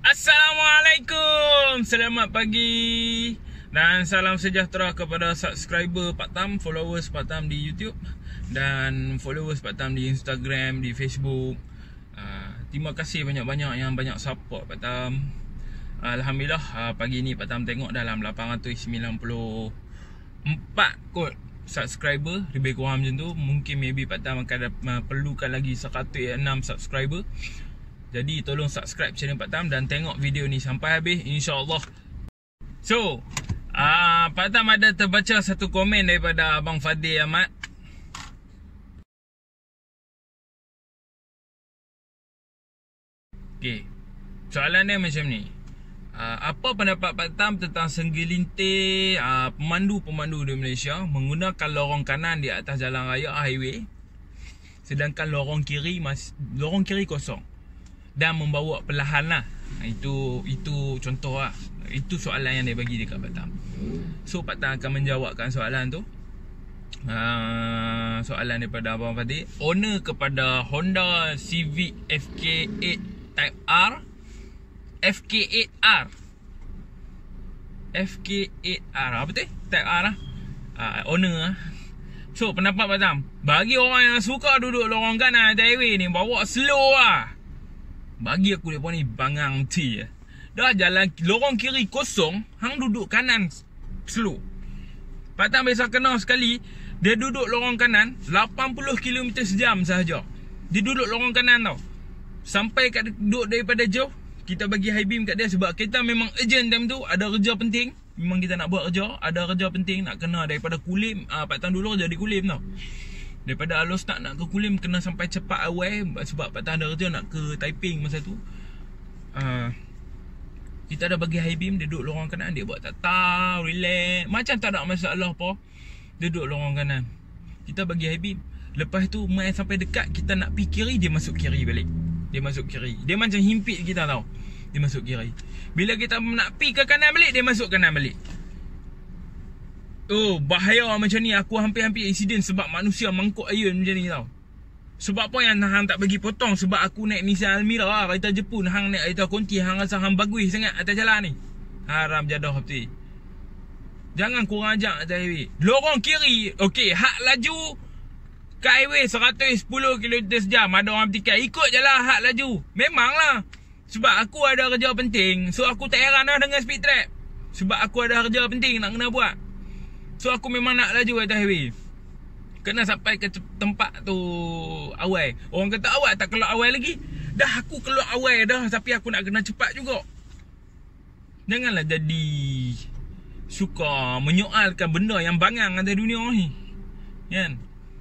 Assalamualaikum, selamat pagi dan salam sejahtera kepada subscriber Pak Tam, followers Pak Tam di YouTube dan followers Pak Tam di Instagram, di Facebook. Terima kasih banyak-banyak yang banyak support Pak Tam. Alhamdulillah, pagi ni Pak Tam tengok dalam 894 kot subscriber, lebih kurang macam tu. Mungkin maybe Pak Tam akan perlukan lagi 106 subscriber. Jadi tolong subscribe channel Pak Tam dan tengok video ni sampai habis, insya-Allah. So, Pak Tam ada terbaca satu komen daripada Abang Fadil Ahmad. Okey. Soalan dia macam ni. Apa pendapat Pak Tam tentang segelintir pemandu-pemandu di Malaysia menggunakan lorong kanan di atas jalan raya highway, sedangkan lorong kiri kosong dan membawa perlahan lah. Itu contoh lah. Itu soalan yang dia bagi dekat Pak Tam. So Pak Tam akan menjawabkan soalan tu. Soalan daripada Abang Fadil, owner kepada Honda Civic FK8 Type R, FK8R apa tu? Type R lah. Owner lah. So pendapat Pak Tam, bagi orang yang suka duduk lorong kanan di highway ni, bawa slow lah. Bagi aku dia ni bangang ti. Dah jalan lorong kiri kosong, hang duduk kanan slow. Pak Tam biasa kena sekali, dia duduk lorong kanan 80 km sejam sahaja. Dia duduk lorong kanan tau. Sampai kat duduk daripada jauh, kita bagi high beam kat dia sebab kita memang urgent time tu, ada kerja penting. Memang kita nak buat kerja, ada kerja penting nak kena daripada Kulim. Pak Tam dulu kerja di Kulim tau. Daripada Alostak nak ke Kulim, kena sampai cepat awal sebab Pak Tam ada kerja nak ke Taiping masa tu. Kita dah bagi high beam, dia duduk lorong kanan, dia buat tak tahu, relax, macam tak ada masalah apa. Dia duduk lorong kanan, kita bagi high beam. Lepas tu main sampai dekat, kita nak pergi kiri, dia masuk kiri balik. Dia masuk kiri, dia macam himpit kita tau. Dia masuk kiri. Bila kita nak pergi ke kanan balik, dia masuk kanan balik. Oh, bahaya macam ni. Aku hampir-hampir insiden sebab manusia mangkuk ayun macam ni tau. Sebab apa yang hang tak bagi potong? Sebab aku naik Nissan Almera lah, kereta Jepun. Hang naik kereta konti, hang rasa hang bagus sangat atas jalan ni. Haram jadah betul. Jangan kurang ajak atas highway. Lorong kiri, okey, hak laju ke highway 110 km sejam. Ada orang bertikai, ikut je lah hak laju. Memanglah. Sebab aku ada kerja penting, so aku tak heran lah dengan speed trap. Sebab aku ada kerja penting nak kena buat. So aku memang nak laju atas highway. Kena sampai ke tempat tu awal. Orang kata awal tak keluar awal lagi. Dah aku keluar awal dah, tapi aku nak kena cepat juga. Janganlah jadi suka menyoalkan benda yang bangang atas dunia ni, kan?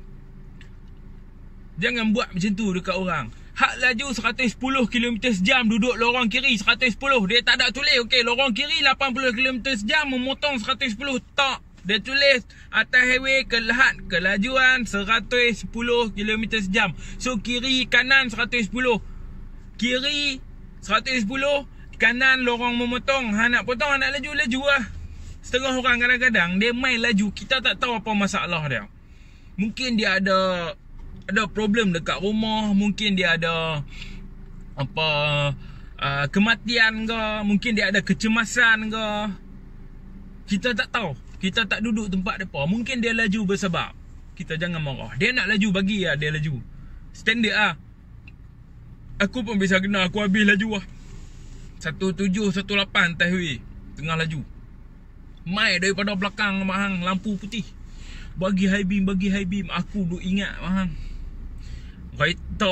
Jangan buat macam tu dekat orang. Hak laju 110 km sejam, duduk lorong kiri 110. Dia tak ada tulis, okey, lorong kiri 80 km sejam, memotong 110. Tak. Dia tulis atas highway kelajuan 110 km sejam. So kiri kanan 110. Kiri 110, kanan lorong memotong. Hang nak potong, hang nak laju lah. Setengah orang kadang-kadang dia main laju, kita tak tahu apa masalah dia. Mungkin dia ada problem dekat rumah, mungkin dia ada kematian ke, mungkin dia ada kecemasan ke. Kita tak tahu. Kita tak duduk tempat depa. Mungkin dia laju bersebab. Kita jangan marah. Dia nak laju, bagi lah dia laju. Standard lah. Aku pun bisa kena. Aku habis laju lah 1718 highway, tengah laju. Mai daripada belakang mahang, lampu putih. Bagi high beam. Aku duk ingat mahang, kereta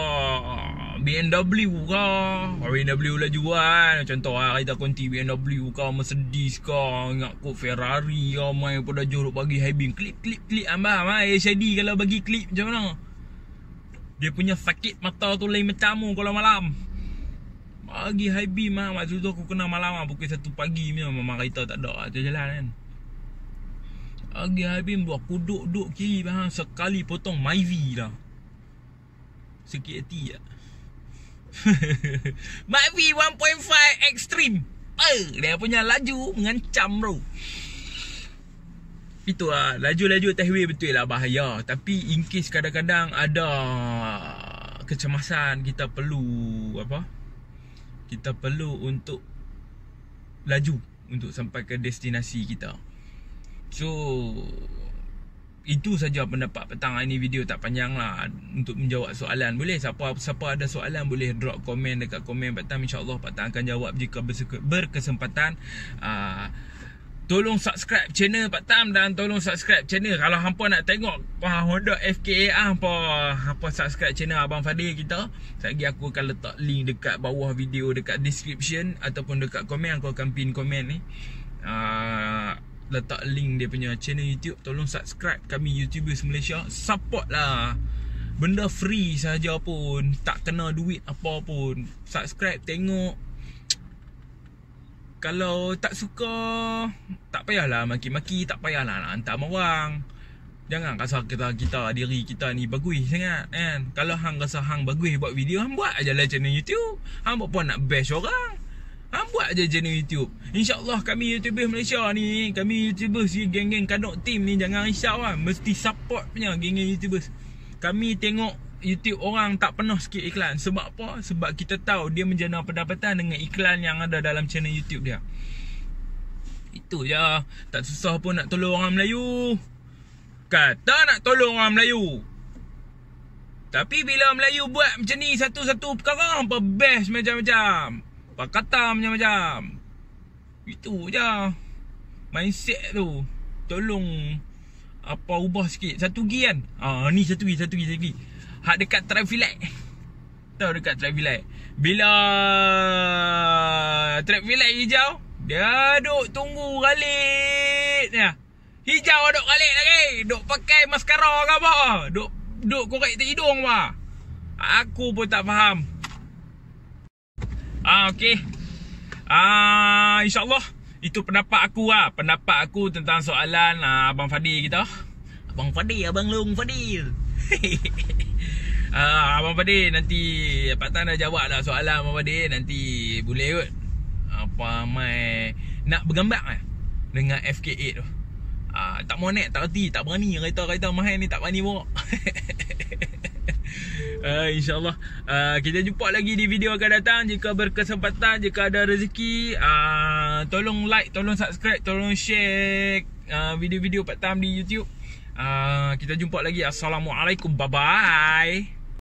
BMW ke, BMW laju kan. Contoh lah, kereta konti BMW ke, Mercedes ke, ingat kot Ferrari ke, main pada jauh bagi high beam. Klip ambah HID kalau bagi klip macam mana. Dia punya sakit mata tu lain macam mu kalau malam. Bagi high beam lah. Maksud tu aku kena malam lah, pukul 1 pagi memang kereta tak ada atas jalan kan. Bagi high beam tu, aku duduk kiri bang, sekali potong Myvi lah. Sikit hati lah. Myvi 1.5 Extreme. Dia punya laju mengancam bro. Itulah, laju-laju atas highway betul lah bahaya. Tapi in case kadang-kadang ada kecemasan, kita perlu kita perlu untuk laju untuk sampai ke destinasi kita. So itu saja pendapat petang ini. Video tak panjang lah untuk menjawab soalan. Boleh siapa ada soalan boleh drop komen dekat komen petang. InsyaAllah petang akan jawab jika berkesempatan. Tolong subscribe channel petang dan tolong subscribe channel. Kalau hampa nak tengok Honda FKA hampa subscribe channel Abang Fadil kita. Sekejap aku akan letak link dekat bawah video, dekat description ataupun dekat komen. Aku akan pin komen ni. Letak link dia punya channel YouTube. Tolong subscribe kami YouTubers Malaysia. Support lah. Benda free saja pun, tak kena duit apa pun. Subscribe, tengok. Kalau tak suka, tak payahlah maki-maki, tak payahlah nak hantar orang. Jangan rasa kita diri kita ni bagus sangat kan. Kalau hang rasa hang bagus buat video, hang buat aja lah channel YouTube. Hang buat pun nak bash orang, hang buat je channel YouTube. InsyaAllah kami YouTuber Malaysia ni, kami YouTuber si geng-geng Kadok Team ni, jangan risau lah. Mesti support punya geng-geng YouTubers. Kami tengok YouTube orang tak penuh sikit iklan. Sebab apa? Sebab kita tahu dia menjana pendapatan dengan iklan yang ada dalam channel YouTube dia. Itu je. Tak susah pun nak tolong orang Melayu. Kata nak tolong orang Melayu, tapi bila Melayu buat macam ni satu-satu perkara, hampa best macam-macam, kata macam-macam. Itu je mindset tu. Tolong ubah sikit. Satu lagi kan, ni satu lagi hak dekat traffic light. Tahu dekat traffic light, bila traffic light hijau, dia duk tunggu galit ni. Hijau duk galit lagi, duk pakai maskara ke apa, duk korek hidung apa. Aku pun tak faham. Okey. InsyaAllah itu pendapat aku lah. Pendapat aku tentang soalan Abang Fadil kita. Abang Long Fadil. Abang Fadil nanti Pak Tan dah jawab lah soalan Abang Fadil. Nanti boleh kot nak bergambar dengan FK8 tu. Tak mau naik, tak reti, tak berani. Kereta mahal ni tak berani bawa. InsyaAllah kita jumpa lagi di video akan datang. Jika berkesempatan, jika ada rezeki, tolong like, tolong subscribe, tolong share video-video Pak Tam di YouTube. Kita jumpa lagi. Assalamualaikum, bye bye.